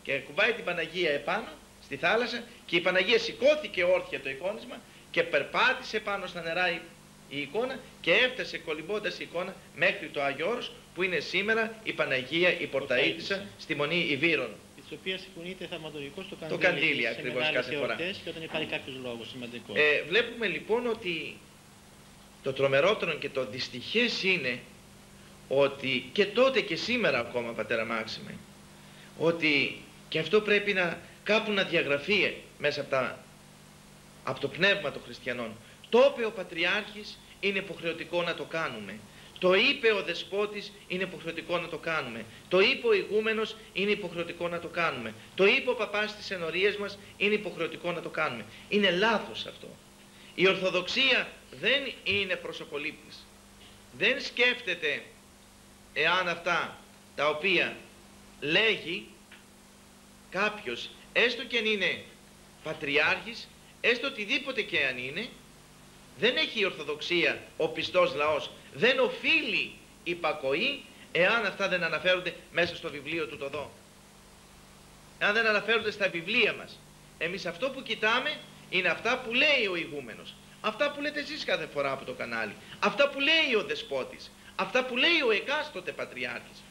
και κουμπάει την Παναγία επάνω στη θάλασσα και η Παναγία σηκώθηκε όρθια το εικόνισμα και περπάτησε πάνω στα νερά η εικόνα και έφτασε κολυμπώντας η εικόνα μέχρι το Άγιο Όρος, που είναι σήμερα η Παναγία η Πορταΐτισσα στη Μονή Ιβύρων. Της οποίας συμφωνείται θαυματουργικό στο καντήλι. Το καντήλι ακριβώς κάθε φορά. Και όταν υπάρχει κάποιος λόγος σημαντικός. Βλέπουμε λοιπόν ότι το τρομερότερο και το δυστυχές είναι ότι και τότε και σήμερα ακόμα, πατέρα Μάξιμε, ότι και αυτό πρέπει κάπου να διαγραφεί μέσα από το πνεύμα των χριστιανών. Το είπε ο Πατριάρχης, είναι υποχρεωτικό να το κάνουμε. Το είπε ο Δεσπότης, είναι υποχρεωτικό να το κάνουμε. Το είπε ο Ηγούμενος, είναι υποχρεωτικό να το κάνουμε. Το είπε ο Παπάς στις ενορίες μας, είναι υποχρεωτικό να το κάνουμε. Είναι λάθος αυτό. Η Ορθοδοξία δεν είναι προσωπολήπτης. Δεν σκέφτεται εάν αυτά τα οποία λέγει κάποιος, έστω και αν είναι Πατριάρχης, έστω οτιδήποτε και αν είναι, δεν έχει η Ορθοδοξία, ο πιστός λαός, δεν οφείλει υπακοή εάν αυτά δεν αναφέρονται μέσα στο βιβλίο του το δω. Εάν δεν αναφέρονται στα βιβλία μας. Εμείς αυτό που κοιτάμε είναι αυτά που λέει ο Ηγούμενος, αυτά που λέτε εσείς κάθε φορά από το κανάλι, αυτά που λέει ο Δεσπότης, αυτά που λέει ο εκάστοτε Πατριάρχης.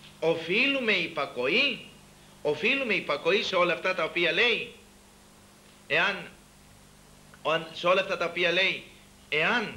Οφείλουμε υπακοή σε όλα αυτά τα οποία λέει. Σε όλα αυτά τα οποία λέει, εάν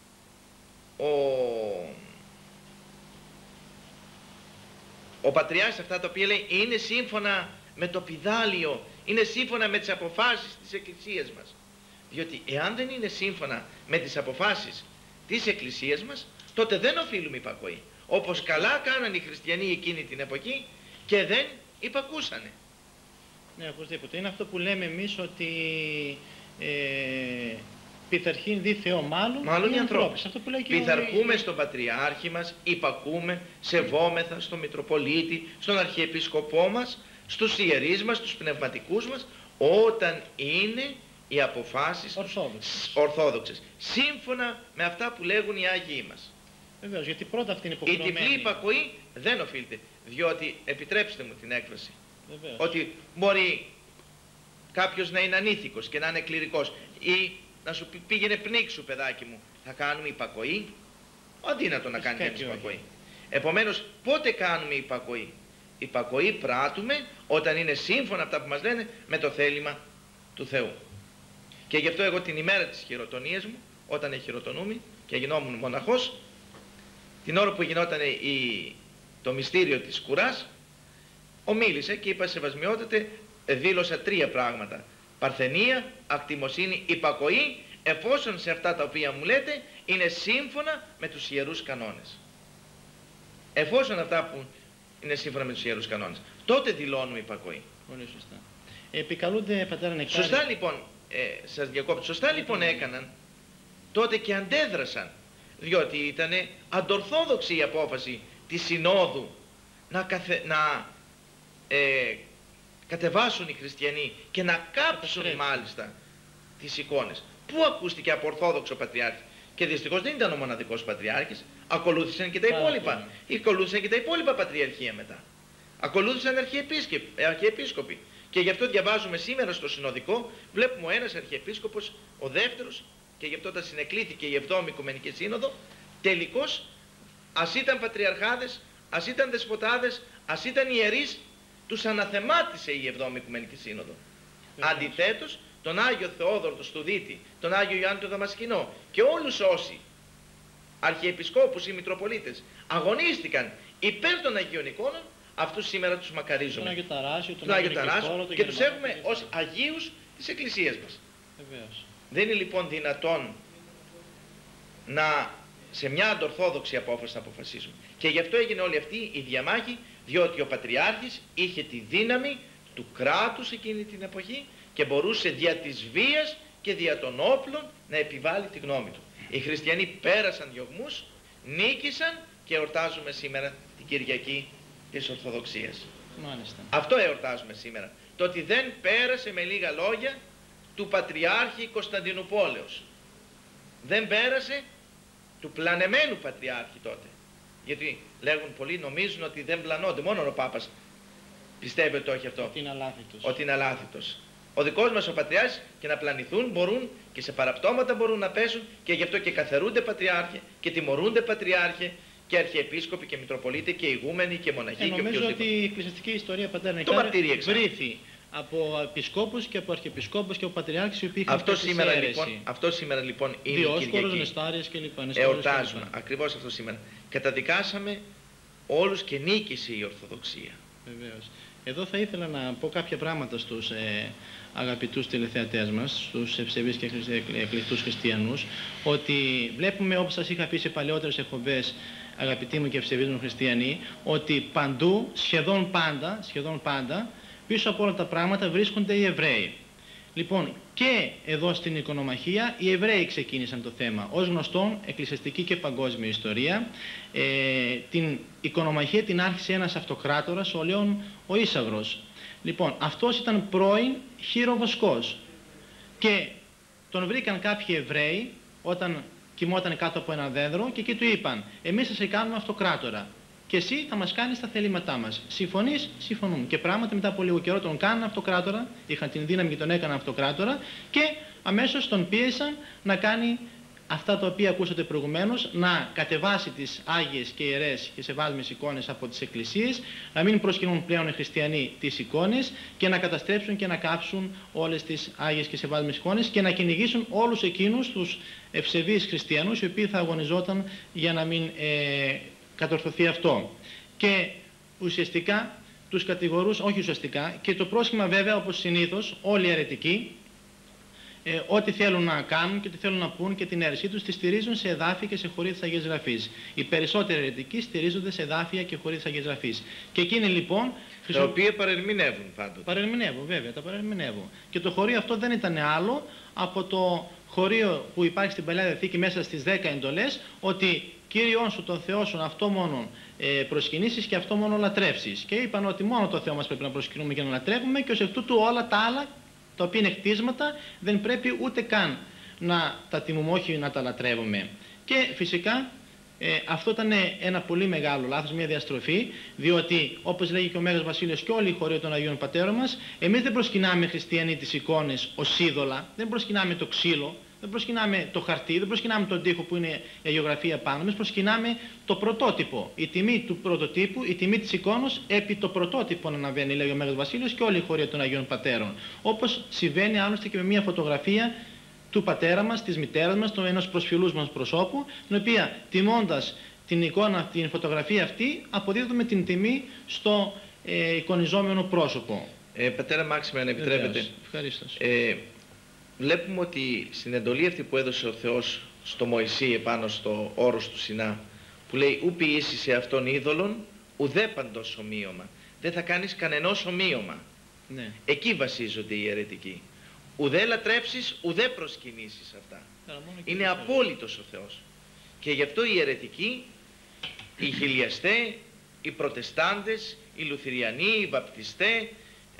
ο Πατριάρχης αυτά τα οποία λέει είναι σύμφωνα με το πηδάλιο, είναι σύμφωνα με τις αποφάσεις της Εκκλησίας μας. Διότι εάν δεν είναι σύμφωνα με τις αποφάσεις της Εκκλησίας μας, τότε δεν οφείλουμε υπακοή. Όπως καλά κάναν οι χριστιανοί εκείνη την εποχή και δεν υπακούσανε. Ναι, οπωσδήποτε. Είναι αυτό που λέμε εμείς ότι πειθαρχήν δι Θεό μάλλον οι ανθρώπους. Αυτό που λέει και πειθαρχούμε στον Πατριάρχη μας, υπακούμε, σεβόμεθα στον Μητροπολίτη, στον Αρχιεπίσκοπό μας, στους ιερείς μας, στους πνευματικούς μας, όταν είναι οι αποφάσεις ορθόδοξες, σύμφωνα με αυτά που λέγουν οι Άγιοι μας. Βεβαίως, γιατί πρώτα αυτή είναι υποχρεωμένη. Η τυπλή υπακοή δεν οφείλεται, διότι, επιτρέψτε μου την έκφραση, βεβαίως, ότι μπορεί κάποιος να είναι ανήθικος και να είναι κληρικός ή να σου πήγαινε πνίξου παιδάκι μου, θα κάνουμε υπακοή? Αδύνατο να κάνει κανείς υπακοή. Επομένως, πότε κάνουμε υπακοή? Υπακοή πράττουμε όταν είναι σύμφωνα αυτά που μας λένε με το θέλημα του Θεού. Και γι' αυτό εγώ την ημέρα της χειροτονίας μου, όταν χειροτονούμε και γινόμουν μοναχός, την ώρα που γινόταν το μυστήριο της κουράς, ομίλησε και είπα σεβασμιότατε, δήλωσα 3 πράγματα. Παρθενία, ακτιμοσύνη, υπακοή, εφόσον σε αυτά τα οποία μου λέτε είναι σύμφωνα με τους ιερούς κανόνες. Εφόσον αυτά που είναι σύμφωνα με τους ιερούς κανόνες, τότε δηλώνουμε υπακοή. Πολύ σωστά. Επικαλούνται, πατέρα Νεκάρη. Σωστά λοιπόν, σας διακόπτω, σωστά λοιπόν έκαναν τότε και αντέδρασαν, διότι ήταν αντορθόδοξη η απόφαση της Συνόδου να κατεβάσουν οι χριστιανοί και να κάψουν μάλιστα τις εικόνες. Πού ακούστηκε από Ορθόδοξο Πατριάρχη? Και δυστυχώς δεν ήταν ο μοναδικός Πατριάρχης, ακολούθησαν και τα υπόλοιπα. Ακολούθησαν και τα υπόλοιπα Πατριαρχία μετά. Ακολούθησαν αρχιεπίσκοποι. Και γι' αυτό διαβάζουμε σήμερα στο Συνοδικό, βλέπουμε ο ένας αρχιεπίσκοπος, ο δεύτερος, και γι' αυτό όταν συνεκλήθηκε η 7η Οικουμενική Σύνοδο, τελικώς ας ήταν πατριαρχάδες, ας ήταν δεσποτάδες, ας ήταν ιερείς, τους αναθεμάτισε η 7η Οικουμενική Σύνοδο. Αντιθέτως, τον Άγιο Θεόδωρο του Στουδίτη, τον Άγιο Ιωάννη του Δαμασκηνό και όλους όσοι αρχιεπισκόπους ή μητροπολίτες αγωνίστηκαν υπέρ των Αγίων Εικόνων, αυτούς σήμερα τους μακαρίζουμε. Τον Άγιο Ταράσιο, τον Άγιο Ταράσιο και τους έχουμε ως Αγίους της Εκκλησίας μας. Βεβαίως. Δεν είναι λοιπόν δυνατόν σε μια αντορθόδοξη απόφαση να αποφασίσουμε. Και γι' αυτό έγινε όλη αυτή η διαμάχη, διότι ο Πατριάρχης είχε τη δύναμη του κράτους εκείνη την εποχή και μπορούσε δια της βίας και δια των όπλων να επιβάλλει τη γνώμη του. Οι χριστιανοί πέρασαν διωγμούς, νίκησαν και εορτάζουμε σήμερα την Κυριακή της Ορθοδοξίας. Μάλιστα. Αυτό εορτάζουμε σήμερα. Το ότι δεν πέρασε, με λίγα λόγια, του Πατριάρχη Κωνσταντινουπόλεως. Δεν πέρασε του πλανεμένου Πατριάρχη τότε. Γιατί λέγουν πολλοί, νομίζουν ότι δεν πλανώνται, μόνο ο Πάπας Πιστεύει ότι το έχει αυτό? Ότι είναι αλάθητος. Ότι είναι αλάθητος. Ο δικός μας ο Πατριάρχης, και να πλανηθούν μπορούν και σε παραπτώματα μπορούν να πέσουν, και γι' αυτό και καθαιρούνται Πατριάρχε και τιμωρούνται Πατριάρχε και Αρχιεπίσκοποι και Μητροπολίτε και ηγούμενοι και μοναχοί και οποιοδήποτε. Νομίζω ότι η εκκλησιαστική ιστορία, πατέρα Νεκτάρη, βρήθη από επισκόπους και από αρχιεπισκόπους και από πατριάρχες οι οποίοι είχαν αυτό σήμερα λοιπόν είναι Διόσκορος, Νεστάριες κλπ. Εορτάζουμε ακριβώς αυτό σήμερα. Καταδικάσαμε όλους και νίκησε η Ορθοδοξία. Βεβαίως. Εδώ θα ήθελα να πω κάποια πράγματα στους αγαπητούς τηλεθεατές μας, στους ευσεβείς και εκλεκτούς χριστιανούς, ότι βλέπουμε, όπως σας είχα πει σε παλαιότερες εκπομπές, αγαπητοί μου και ευσεβείς μου χριστιανοί, ότι παντού, σχεδόν πάντα, πίσω από όλα τα πράγματα βρίσκονται οι Εβραίοι. Λοιπόν, και εδώ στην Οικονομαχία οι Εβραίοι ξεκίνησαν το θέμα. Ως γνωστόν, εκκλησιαστική και παγκόσμια ιστορία, την Οικονομαχία την άρχισε ένας αυτοκράτορας, ο Λέων ο Ίσαυρος. Λοιπόν, αυτός ήταν πρώην χειροβοσκός και τον βρήκαν κάποιοι Εβραίοι όταν κοιμόταν κάτω από ένα δέντρο και εκεί του είπαν: εμείς θα σε κάνουμε αυτοκράτορα και εσύ θα μας κάνεις τα θελήματά μας. Συμφωνείς? Συμφωνούμε. Και πράγματι μετά από λίγο καιρό τον κάναν αυτοκράτορα, είχαν την δύναμη και τον έκαναν αυτοκράτορα, και αμέσως τον πίεσαν να κάνει αυτά τα οποία ακούσατε προηγουμένως, να κατεβάσει τις άγιες και ιερές και σεβάσμιες εικόνες από τις εκκλησίες, να μην προσκυνούν πλέον οι χριστιανοί τις εικόνες και να καταστρέψουν και να κάψουν όλες τις άγιες και σεβάσμιες εικόνες και να κυνηγήσουν όλους εκείνους τους ευσεβείς χριστιανούς οι οποίοι θα αγωνιζόταν για να μην κατορθωθεί αυτό. Και ουσιαστικά τους κατηγορούς, όχι ουσιαστικά, και το πρόσχημα βέβαια όπως συνήθως όλοι οι αιρετικοί, ό,τι θέλουν να κάνουν και τι θέλουν να πούν και την αίρεσή τους τη στηρίζουν σε εδάφια και σε χωρία της Αγίας Γραφής. Οι περισσότεροι αιρετικοί στηρίζονται σε εδάφια και χωρία της Αγίας Γραφής. Και εκείνοι λοιπόν... Τα οποία παρερμηνεύουν πάντοτε. Παρερμηνεύουν βέβαια, τα παρερμηνεύουν. Και το χωρίο αυτό δεν ήταν άλλο από το χωρίο που υπάρχει στην Παλαιά Διαθήκη μέσα στις 10 εντολές, ότι Κύριον σου τον Θεό σου αυτό μόνο προσκυνήσεις και αυτό μόνο λατρεύσεις. Και είπαν ότι μόνο το Θεό μας πρέπει να προσκυνούμε και να λατρεύουμε, και ως εκ τούτου όλα τα άλλα, τα οποία είναι κτίσματα, δεν πρέπει ούτε καν να τα τιμούμε, όχι να τα λατρεύουμε. Και φυσικά αυτό ήταν ένα πολύ μεγάλο λάθος, μια διαστροφή, διότι όπως λέγει και ο Μέγας Βασίλειος και όλοι οι χωροί των Αγίων Πατέρων μας, εμείς δεν προσκυνάμε χριστιανοί τις εικόνες ως είδωλα, δεν προσκυνάμε το ξύλο, δεν προσκυνάμε το χαρτί, δεν προσκυνάμε τον τοίχο που είναι η αγιογραφία πάνω. Εμείς προσκυνάμε το πρωτότυπο. Η τιμή του πρωτοτύπου, η τιμή της εικόνος επί το πρωτότυπο αναβαίνει, λέει ο Μέγας Βασίλειος και όλη η χωρία των Αγίων Πατέρων. Όπως συμβαίνει άλλωστε και με μια φωτογραφία του πατέρα μας, της μητέρας μας, ενός προσφυλούς μας προσώπου, την οποία τιμώντας την εικόνα, την φωτογραφία αυτή, αποδίδουμε την τιμή στο εικονιζόμενο πρόσωπο. Πατέρα Μάξιμε, αν επιτρέπετε. Ευχαριστώ. Βλέπουμε ότι στην εντολή αυτή που έδωσε ο Θεός στο Μωυσή επάνω στο όρος του Σινά, που λέει «Ου ποιήσεις σε αυτόν είδωλον, ουδέ παντός ομοίωμα». Δεν θα κάνεις κανενός ομοίωμα. Ναι. Εκεί βασίζονται οι αιρετικοί. Ουδέ λατρέψεις, ουδέ προσκυνήσεις αυτά. Είναι απόλυτος ο Θεός. Και γι' αυτό οι αιρετικοί, οι χιλιαστέ, οι προτεστάντες, οι λουθυριανοί, οι βαπτιστέ,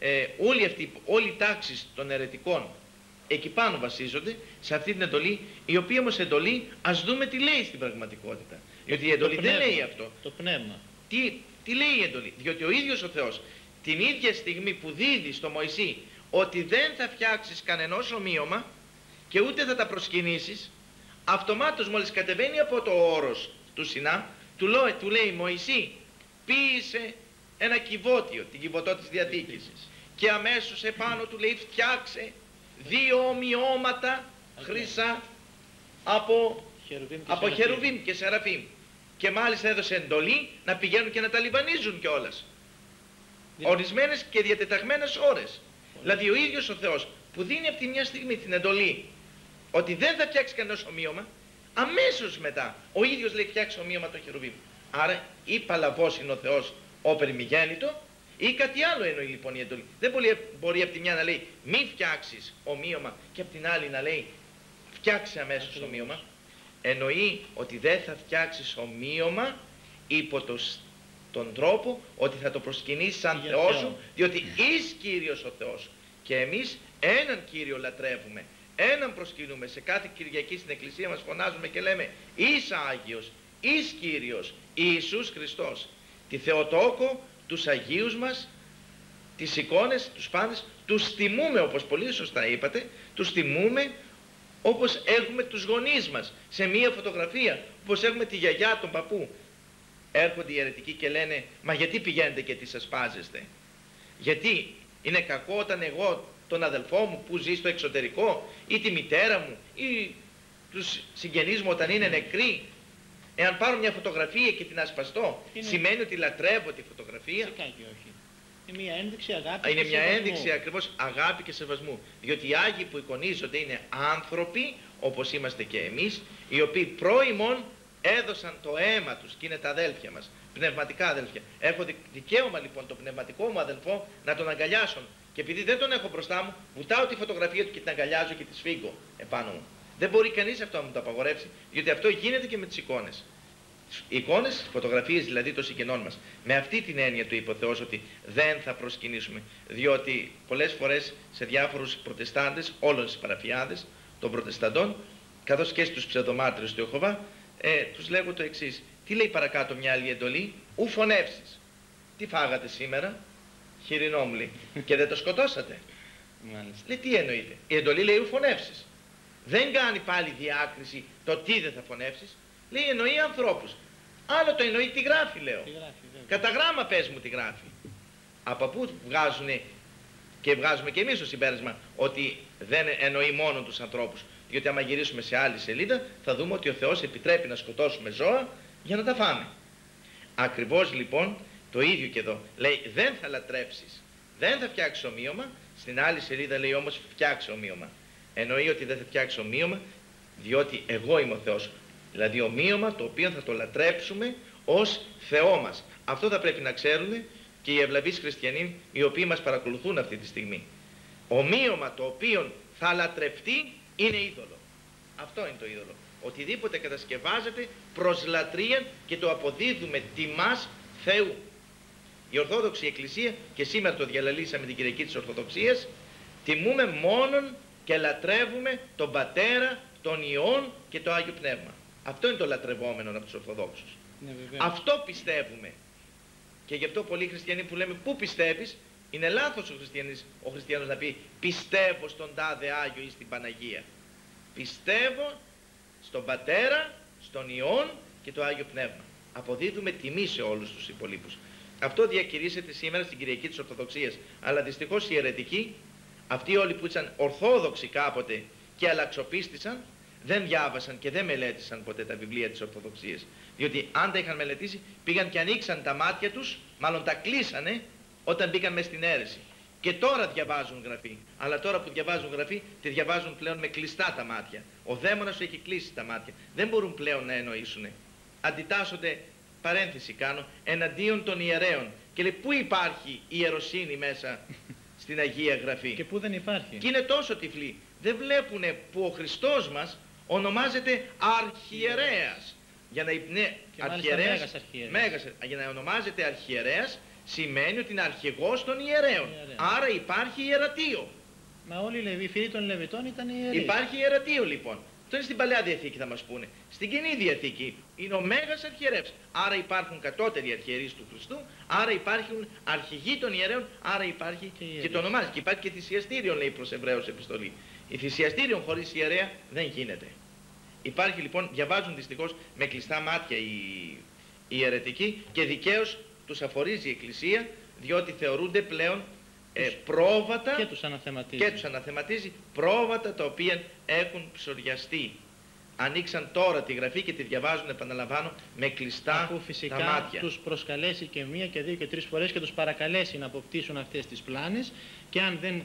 όλοι οι τάξεις των αιρετικών εκεί πάνω βασίζονται σε αυτή την εντολή, η οποία όμως εντολή ας δούμε τι λέει στην πραγματικότητα. Διότι η εντολή δεν λέει αυτό. Το πνεύμα. Τι λέει η εντολή? Διότι ο ίδιος ο Θεός την ίδια στιγμή που δίδει στο Μωυσή ότι δεν θα φτιάξεις κανενός ομοίωμα και ούτε θα τα προσκυνήσεις, αυτομάτως μόλις κατεβαίνει από το όρος του Σινά, του λέει Μωυσή, ποίησε ένα κυβότιο, την κυβωτό της Διαθήκης, και αμέσως επάνω του λέει φτιάξε 2 ομοιώματα χρυσά από χερουβίμ και σεραφίμ. Και μάλιστα έδωσε εντολή να πηγαίνουν και να τα λιβανίζουν κιόλας. Ορισμένες και διατεταγμένες ώρες. Δηλαδή ο ίδιος ο Θεός που δίνει από τη μια στιγμή την εντολή ότι δεν θα φτιάξει κανένας ομοίωμα, αμέσως μετά ο ίδιος λέει φτιάξει ομοίωμα το χερουβίμ. Άρα ή παλαβός είναι ο Θεός όπερ μηγέννητο, ή κάτι άλλο εννοεί λοιπόν η εντολή. Δεν μπορεί από τη μια να λέει μη φτιάξεις ομοίωμα και από την άλλη να λέει φτιάξε αμέσως ομοίωμα. Εννοεί ότι δεν θα φτιάξεις ομοίωμα υπό τον τρόπο ότι θα το προσκυνήσεις σαν Θεό σου, διότι εις Κύριος ο Θεός. Και εμείς έναν Κύριο λατρεύουμε, έναν προσκυνούμε. Σε κάθε Κυριακή στην Εκκλησία μας φωνάζουμε και λέμε εις Άγιος, εις Κύριος, Ιησούς Χριστός. Τη Θεοτόκο, τους Αγίους μας, τις εικόνες, τους πάντες, τους τιμούμε όπως πολύ σωστά είπατε, τους τιμούμε όπως έχουμε τους γονείς μας σε μία φωτογραφία, όπως έχουμε τη γιαγιά, τον παππού. Έρχονται οι αιρετικοί και λένε, μα γιατί πηγαίνετε και τις ασπάζεστε? Γιατί είναι κακό όταν εγώ τον αδελφό μου που ζει στο εξωτερικό ή τη μητέρα μου ή τους συγγενείς μου όταν είναι νεκροί, εάν πάρω μια φωτογραφία και την ασπαστώ, σημαίνει ότι λατρεύω τη φωτογραφία? Φυσικά και όχι. Είναι μια ένδειξη αγάπη. Είναι μια ένδειξη ακριβώς αγάπη και σεβασμού. Διότι οι Άγιοι που εικονίζονται είναι άνθρωποι, όπως είμαστε και εμείς, οι οποίοι πρώιμον έδωσαν το αίμα τους και είναι τα αδέλφια μας, πνευματικά αδέλφια. Έχω δικαίωμα λοιπόν τον πνευματικό μου αδελφό να τον αγκαλιάσω. Και επειδή δεν τον έχω μπροστά μου, βουτάω τη φωτογραφία του και την αγκαλιάζω και τη σφίγγω επάνω μου. Δεν μπορεί κανείς αυτό να μου το απαγορεύσει, διότι αυτό γίνεται και με τις εικόνες. Οι εικόνες, φωτογραφίες δηλαδή των συγγενών μας. Με αυτή την έννοια του είπε ο Θεός ότι δεν θα προσκυνήσουμε, διότι πολλές φορές σε διάφορους προτεστάντες, όλων τις παραφιάδες των προτεσταντών, καθώς και στους ψευδομάρτυρους του Ιεχωβά, τους λέγω το εξής. Τι λέει παρακάτω μια άλλη εντολή? Ου φωνεύσεις. Τι φάγατε σήμερα? Χοιρινό μου λέει. Και δεν το σκοτώσατε? Μάλιστα. Λέει τι εννοείται? Η εντολή λέει ου φωνεύσεις. Δεν κάνει πάλι διάκριση το τι δεν θα φωνεύσεις. Λέει εννοεί ανθρώπους. Άλλο το εννοεί τι γράφει, λέω. Κατά γράμμα πες μου τι γράφει. Από πού βγάζουνε και βγάζουμε και εμείς το συμπέρασμα ότι δεν εννοεί μόνο τους ανθρώπους? Διότι άμα γυρίσουμε σε άλλη σελίδα θα δούμε ότι ο Θεός επιτρέπει να σκοτώσουμε ζώα για να τα φάμε. Ακριβώς λοιπόν το ίδιο και εδώ. Λέει δεν θα λατρέψεις, δεν θα φτιάξεις ομοίωμα. Στην άλλη σελίδα λέει όμως φτιάξε ομοίωμα. Εννοεί ότι δεν θα φτιάξει ομοίωμα διότι εγώ είμαι ο Θεός. Δηλαδή ομοίωμα το οποίο θα το λατρέψουμε ως Θεό μας. Αυτό θα πρέπει να ξέρουν και οι ευλαβείς χριστιανοί οι οποίοι μας παρακολουθούν αυτή τη στιγμή. Ομοίωμα το οποίο θα λατρευτεί είναι είδωλο. Αυτό είναι το είδωλο. Οτιδήποτε κατασκευάζεται προς λατρεία και το αποδίδουμε τιμάς Θεού. Η Ορθόδοξη Εκκλησία, και σήμερα το διαλαλήσαμε την Κυριακή της Ορθοδοξίας, τιμούμε μόνον και λατρεύουμε τον Πατέρα, τον Υιόν και το Άγιο Πνεύμα. Αυτό είναι το λατρευόμενο από τους Ορθοδόξους. Ναι, αυτό πιστεύουμε. Και γι' αυτό πολλοί χριστιανοί που λέμε πού πιστεύεις, είναι λάθος ο χριστιανός να πει πιστεύω στον τάδε Άγιο ή στην Παναγία. Πιστεύω στον Πατέρα, στον Υιόν και το Άγιο Πνεύμα. Αποδίδουμε τιμή σε όλους τους υπολείπους. Αυτό διακηρύσσεται σήμερα στην Κυριακή της Ορθοδοξίας. Αλλά δυστυχώς οι αιρετικοί, αυτοί όλοι που ήταν Ορθόδοξοι κάποτε και αλλαξοπίστησαν, δεν διάβασαν και δεν μελέτησαν ποτέ τα βιβλία της Ορθοδοξίας. Διότι αν τα είχαν μελετήσει, πήγαν και ανοίξαν τα μάτια τους, μάλλον τα κλείσανε όταν μπήκαν μες στην αίρεση. Και τώρα διαβάζουν γραφή. Αλλά τώρα που διαβάζουν γραφή, τη διαβάζουν πλέον με κλειστά τα μάτια. Ο δαίμονας σου έχει κλείσει τα μάτια. Δεν μπορούν πλέον να εννοήσουν. Αντιτάσσονται, παρένθεση κάνω, εναντίον των ιερέων. Και λέει, πού υπάρχει η ιεροσύνη μέσα στην Αγία Γραφή? Και πού δεν υπάρχει. Και είναι τόσο τυφλοί. Δεν βλέπουν που ο Χριστός μας ονομάζεται αρχιερέας. Για να, ναι, αρχιερέας, για να ονομάζεται αρχιερέας σημαίνει ότι είναι αρχηγός των ιερέων. Άρα υπάρχει ιερατείο. Μα όλοι οι φίλοι των Λεβιτών ήταν ιερείς. Υπάρχει ιερατείο λοιπόν. Αυτό είναι στην Παλαιά Διαθήκη θα μας πούνε. Στην Καινή Διαθήκη είναι ο Μέγας Αρχιερεύς. Άρα υπάρχουν κατώτεροι αρχιερείς του Χριστού, άρα υπάρχουν αρχηγοί των ιερέων, άρα υπάρχει και το ονομάζει. Και υπάρχει και θυσιαστήριον, λέει προς Εβραίους επιστολή. Η θυσιαστήριον χωρίς ιερέα δεν γίνεται. Υπάρχει λοιπόν, διαβάζουν δυστυχώς με κλειστά μάτια οι αιρετικοί και δικαίως τους αφορίζει η Εκκλησία, διότι θεωρούνται πλέον πρόβατα και τους αναθεματίζει πρόβατα τα οποία έχουν ψωριαστεί. Ανοίξαν τώρα τη γραφή και τη διαβάζουν, επαναλαμβάνω, με κλειστά αφού τα φυσικά μάτια. Τους προσκαλέσει και μία και δύο και τρεις φορές και τους παρακαλέσει να αποκτήσουν αυτές τις πλάνες, και αν δεν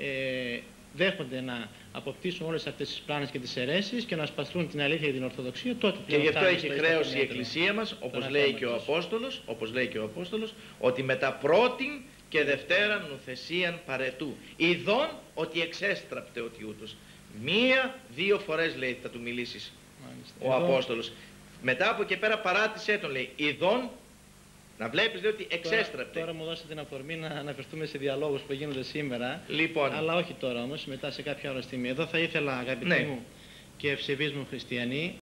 δέχονται να αποκτήσουν όλες αυτές τις πλάνες και τις αιρέσεις και να σπαθούν την αλήθεια και την Ορθοδοξία, τότε και γι' αυτό έχει χρέωση η Εκκλησία μας, όπως λέει και ο Απόστολος, ότι μετά πρώτην και Δευτέραν νουθεσίαν παρετού. Ειδών ότι εξέστραπτε ότι ούτως. Μία-δύο φορές λέει θα του μιλήσεις. Μάλιστα. Ο Απόστολος. Μετά από και πέρα παράτησέ τον, λέει. Ειδών, να βλέπεις λέει ότι εξέστραπτε. Τώρα μου δώσετε την αφορμή να αναφερθούμε σε διαλόγους που γίνονται σήμερα. Λοιπόν. Αλλά όχι τώρα όμως, μετά σε κάποια ώρα στιγμή. Εδώ θα ήθελα, αγαπητοί μου και ευσεβείς μου χριστιανοί,